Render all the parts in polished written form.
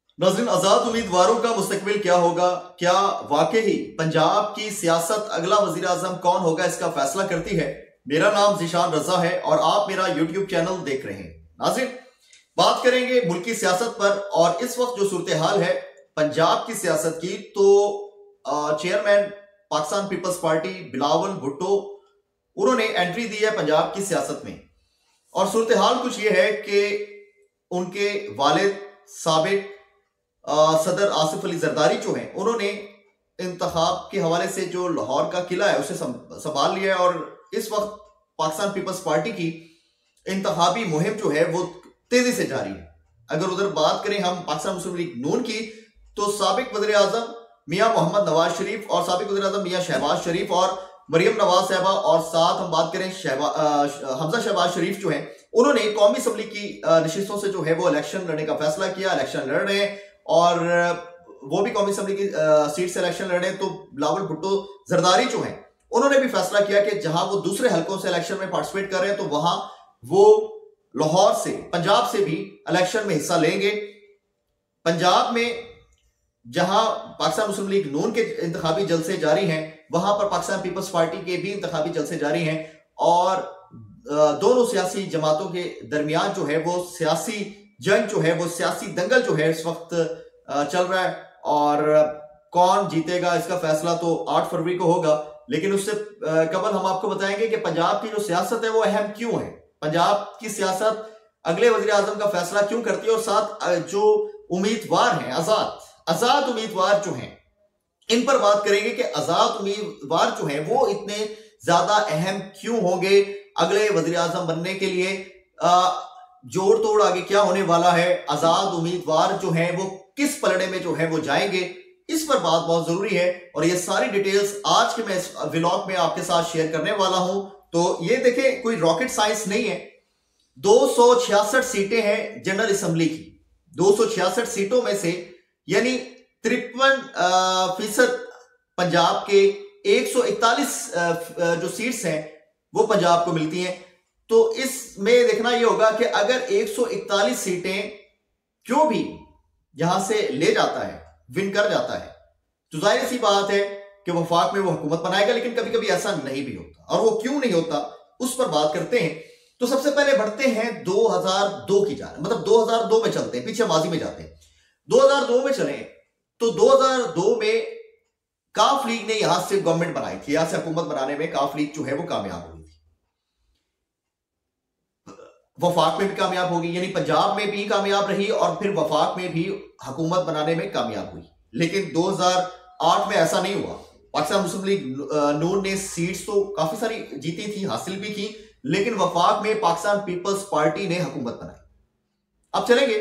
नाज़रीन, आजाद उम्मीदवारों का मुस्तकबिल क्या होगा? क्या वाकई पंजाब की सियासत अगला वजीर आजम कौन होगा इसका फैसला करती है? मेरा नाम ज़ीशान रजा है और आप मेरा यूट्यूब चैनल देख रहे हैं। नाज़रीन, बात करेंगे मुल्क की सियासत पर और इस वक्त जो सूरत हाल है पंजाब की सियासत की, तो चेयरमैन पाकिस्तान पीपल्स पार्टी बिलावल भुट्टो उन्होंने एंट्री दी है पंजाब की सियासत में। और सूरत हाल कुछ ये है कि उनके वालिद साबिक सदर आसिफ अली जरदारी जो हैं, उन्होंने इंतखाब के हवाले से जो लाहौर का किला है उसे संभाल लिया है और इस वक्त पाकिस्तान पीपल्स पार्टी की इंतखाबी मुहिम जो है वो तेजी से जारी है। अगर उधर बात करें हम पाकिस्तान मुस्लिम लीग नून की, तो साबिक वज़ीर आज़म मियां मोहम्मद नवाज शरीफ और साबिक वज़ीर आज़म मियां शहबाज शरीफ और मरियम नवाज साहबा, और साथ हम बात करें हमजा शहबाज शरीफ जो है, उन्होंने कौमी असम्बली की नशिस्तों से जो है वो इलेक्शन लड़ने का फैसला किया। इलेक्शन लड़ रहे हैं और वो भी कौमी असम्बली की सीट से इलेक्शन लड़ रहे हैं। तो बिलावल भुट्टो जरदारी जो हैं, उन्होंने भी फैसला किया कि जहां वो दूसरे हलकों से इलेक्शन में पार्टिसिपेट कर रहे हैं तो वहां वो लाहौर से, पंजाब से भी इलेक्शन में हिस्सा लेंगे। पंजाब में जहां पाकिस्तान मुस्लिम लीग नून के इंतखाबी जलसे जारी हैं, वहां पर पाकिस्तान पीपल्स पार्टी के भी इंतखाबी जलसे जारी हैं और दोनों सियासी जमातों के दरमियान जो है वो सियासी जंग जो है वो सियासी दंगल जो है इस वक्त चल रहा है। और कौन जीतेगा इसका फैसला तो 8 फरवरी को होगा। लेकिन उससे कबल हम आपको बताएंगे कि पंजाब की जो सियासत है वो अहम क्यों है, पंजाब की सियासत अगले वजीर आजम का फैसला क्यों करती है, और साथ जो उम्मीदवार हैं आजाद उम्मीदवार जो हैं, इन पर बात करेंगे कि आजाद उम्मीदवार जो हैं वो इतने ज्यादा अहम क्यों होंगे अगले वजीर आजम बनने के लिए। जोड़ तोड़ आगे क्या होने वाला है, आजाद उम्मीदवार जो हैं वो किस पलड़े में जो है वो जाएंगे, इस पर बात बहुत जरूरी है। और ये सारी डिटेल्स आज के मैं इस व्लॉग में आपके साथ शेयर करने वाला हूं। तो ये देखें, कोई रॉकेट साइंस नहीं है। 266 सीटें हैं जनरल असेंबली की। 266 सीटों में से यानी 53% पंजाब के 141 जो सीट्स हैं वो पंजाब को मिलती हैं। तो इसमें देखना यह होगा कि अगर 141 सीटें जो भी यहां से ले जाता है, विन कर जाता है, तो जाहिर सी बात है कि वफाक में वो हुकूमत बनाएगा। लेकिन कभी कभी ऐसा नहीं भी होता, और वो क्यों नहीं होता उस पर बात करते हैं। तो सबसे पहले बढ़ते हैं 2002 की जाने, मतलब 2002 में चलते हैं, पीछे माजी में जाते हैं। 2002 में चले तो 2002 में काफ लीग ने यहां से गवर्नमेंट बनाई थी, यहां से हुकूमत बनाने में काफ लीग जो है वो कामयाब हुई थी, वफाक में भी कामयाब होगी, यानी पंजाब में भी कामयाब रही और फिर वफाक में भी हुकूमत बनाने में कामयाब हुई। लेकिन 2008 में ऐसा नहीं हुआ। पाकिस्तान मुस्लिम लीग नून ने सीट्स तो काफी सारी जीती थी, हासिल भी की, लेकिन वफाक में पाकिस्तान पीपल्स पार्टी ने हुकूमत बनाई। अब चलेंगे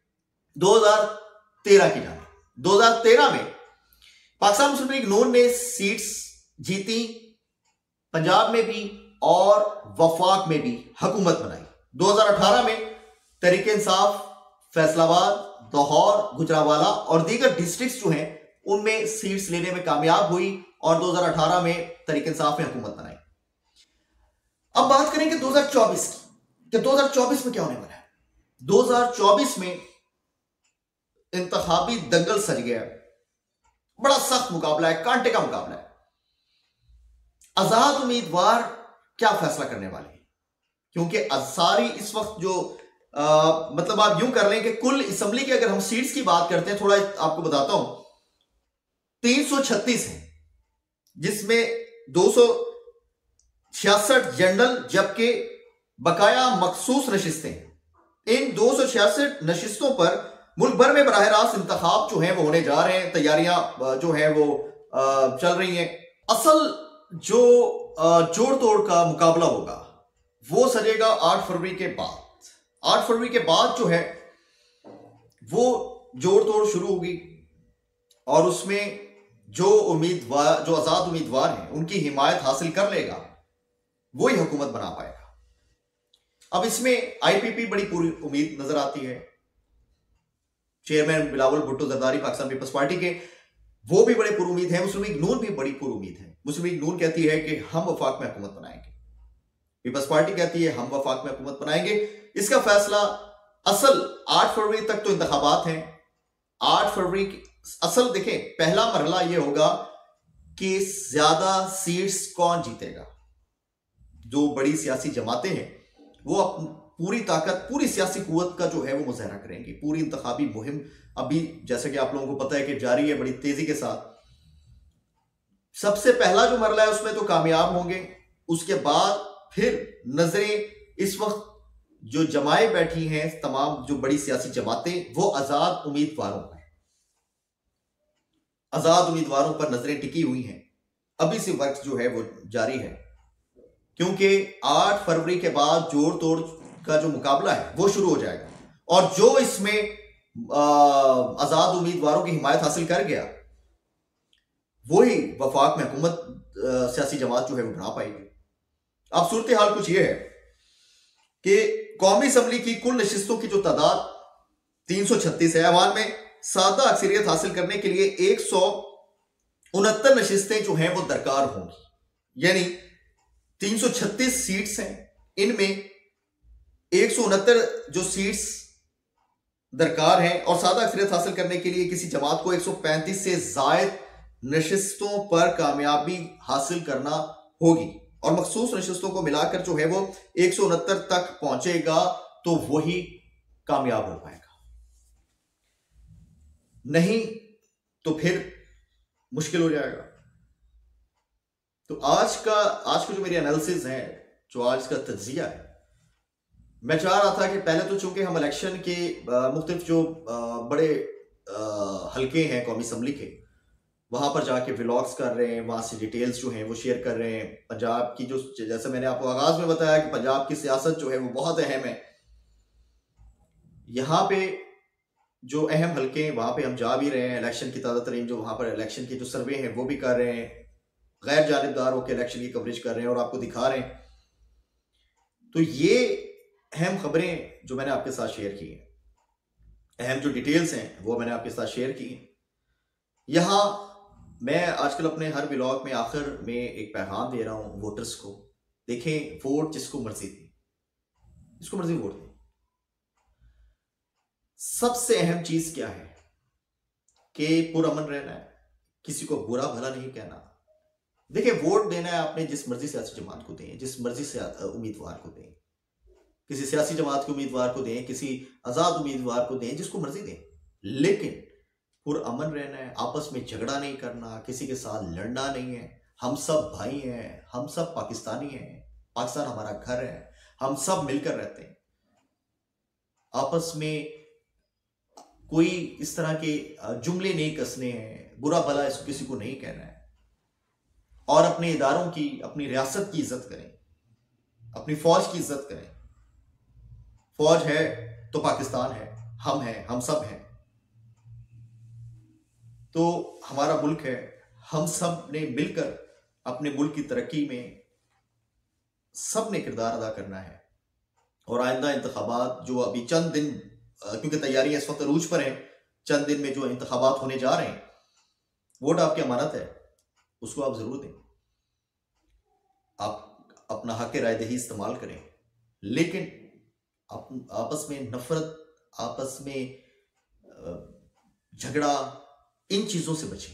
2013 की जाने। 2013 में पाकिस्तान मुस्लिम लीग नून ने सीट्स जीती, पंजाब में भी और वफाक में भी हुकूमत बनाई। 2018 में तहरीक इंसाफ फैसलाबाद, लाहौर, गुजरावाला और दीगर डिस्ट्रिक्ट्स जो हैं उनमें सीट्स लेने में कामयाब हुई और 2018 में तहरीक इंसाफ ने हुकूमत बनाई। अब बात करेंगे 2024 की, कि 2024 में क्या होने वाला है। 2024 में इंतखाबी दंगल सज गया, बड़ा सख्त मुकाबला है, कांटे का मुकाबला है। आजाद उम्मीदवार क्या फैसला करने वाले हैं, क्योंकि सारी इस वक्त जो मतलब आप यूं कर लें कि कुल असेंबली की अगर हम सीट्स की बात करते हैं, थोड़ा आपको बताता हूं, 336 है, जिसमें 266 जनरल जबकि बकाया मखसूस नशिस्तें हैं। इन 266 नशिस्तों पर मुल्क भर में बराह रास्त इंतखाब जो है वो होने जा रहे हैं, तैयारियां जो है वो चल रही हैं। असल जो जोड़ तोड़ का मुकाबला होगा वो सजेगा 8 फरवरी के बाद। 8 फरवरी के बाद जो है वो जोड़ तोड़ शुरू होगी और उसमें जो उम्मीदवार, जो आजाद उम्मीदवार हैं, उनकी हिमायत हासिल कर लेगा वही हुकूमत बना पाएगा। अब इसमें आईपीपी बड़ी पूरी उम्मीद नजर आती है। चेयरमैन बिलावल भुट्टो जरदारी पाकिस्तान पीपल्स पार्टी के, वो भी बड़े पूरी उम्मीद है। मुस्लिम लीग नून भी बड़ी पूरी उम्मीद है। मुस्लिम लीग नून कहती है कि हम वफाक में हुकूमत बनाएंगे, पीपल्स पार्टी कहती है हम वफाक में हुकूमत बनाएंगे। इसका फैसला असल 8 फरवरी तक तो इंतखाबात हैं, 8 फरवरी असल देखें, पहला मरहला यह होगा कि ज्यादा सीट्स कौन जीतेगा। जो बड़ी सियासी जमातें हैं वो पूरी ताकत, पूरी सियासी कुव्वत का जो है वो मुजाहरा करेंगी। पूरी इंतखाबी मुहिम अभी जैसे कि आप लोगों को पता है कि जारी है बड़ी तेजी के साथ। सबसे पहला जो मरला है उसमें तो कामयाब होंगे, उसके बाद फिर नजरें इस वक्त जो जमाए बैठी हैं तमाम जो बड़ी सियासी जमातें, वो आजाद उम्मीदवारों पर नजरें टिकी हुई हैं। अभी से वर्क जो है वो जारी है, क्योंकि 8 फरवरी के बाद जोड़ तोड़ का जो मुकाबला है वो शुरू हो जाएगा, और जो इसमें आजाद उम्मीदवारों की हिमायत हासिल कर गया वही वफाक में हुकूमत सियासी जमात जो है वो बना पाएगी। अब सूरत हाल कुछ ये है कि कौमी असम्बली की कुल नशिस्तों की जो तादाद 336 है, अवान में सादा अक्सरियत हासिल करने के लिए 169 नशिस्तें जो हैं वो दरकार होंगी। यानी 336 सीट्स हैं, इनमें 169 जो सीट्स दरकार हैं, और सादा अक्सरियत हासिल करने के लिए किसी जमात को 135 से जायद नशिस्तों पर कामयाबी हासिल करना होगी, और मखसूस नशिस्तों को मिलाकर जो है वो 169 तक पहुंचेगा तो वही कामयाब हो पाएगा, नहीं तो फिर मुश्किल हो जाएगा। तो आज का जो मेरी एनालिसिस है, जो आज का तज्जिया है, मैं चाह रहा था कि पहले तो चूंकि हम इलेक्शन के मुख्तलिफ जो बड़े हल्के हैं कौमी असम्बली के, वहां पर जाके व्लॉग्स कर रहे हैं, वहां से डिटेल्स जो हैं वो शेयर कर रहे हैं। पंजाब की जो, जैसे मैंने आपको आगाज में बताया कि पंजाब की सियासत जो है वो बहुत अहम है। यहाँ पे जो अहम हल्के हैं वहां पे हम जा भी रहे हैं, इलेक्शन की ताज़ा तरीन जो वहां पर इलेक्शन के जो सर्वे हैं वो भी कर रहे हैं, गैर जानिबदार होकर इलेक्शन की कवरेज कर रहे हैं और आपको दिखा रहे हैं। तो ये अहम खबरें जो मैंने आपके साथ शेयर की हैं, अहम जो डिटेल्स हैं वो मैंने आपके साथ शेयर की हैं। यहाँ मैं आजकल अपने हर व्लॉग में आखिर में एक पैगाम दे रहा हूं वोटर्स को, देखें वोट जिसको मर्जी दें, जिसको मर्जी वोट दें। सबसे अहम चीज क्या है कि पुरअमन रहना है, किसी को बुरा भला नहीं कहना। देखिए वोट देना है आपने जिस मर्जी सियासी जमात को दें, जिस मर्जी से उम्मीदवार को दें, किसी सियासी जमात के उम्मीदवार को दें, किसी आजाद उम्मीदवार को दें, जिसको मर्जी दें, लेकिन पुरअमन रहना है, आपस में झगड़ा नहीं करना, किसी के साथ लड़ना नहीं है। हम सब भाई हैं, हम सब पाकिस्तानी हैं, पाकिस्तान हमारा घर है, हम सब मिलकर रहते हैं। आपस में कोई इस तरह के जुमले नहीं कसने हैं, बुरा भला इसको किसी को नहीं कहना है, और अपने इदारों की, अपनी रियासत की इज्जत करें, अपनी फौज की इज्जत करें। फौज है तो पाकिस्तान है, हम हैं, हम सब हैं, तो हमारा मुल्क है, हम सब ने मिलकर अपने मुल्क की तरक्की में सब ने किरदार अदा करना है। और आइंदा इंतखाबात जो अभी चंद दिन, क्योंकि तैयारियां इस वक्त अरूज पर हैं, चंद दिन में जो इंतखाबात होने जा रहे हैं, वोट आपकी अमानत है, उसको आप जरूर दें, आप अपना हक राय दही इस्तेमाल करें, लेकिन आपस में नफरत, आपस में झगड़ा, इन चीजों से बचें।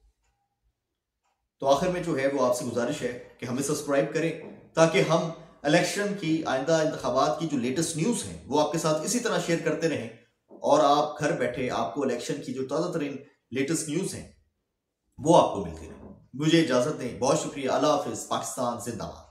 तो आखिर में जो है वो आपसे गुजारिश है कि हमें सब्सक्राइब करें, ताकि हम इलेक्शन की, आइंदा इंतखाबात की जो लेटेस्ट न्यूज हैं वो आपके साथ इसी तरह शेयर करते रहें, और आप घर बैठे आपको इलेक्शन की जो ताज़ा तरीन लेटेस्ट न्यूज हैं वो आपको मिलती रहे। मुझे इजाजत दें, बहुत शुक्रिया, अल्लाह हाफिज, पाकिस्तान जिंदाबाद।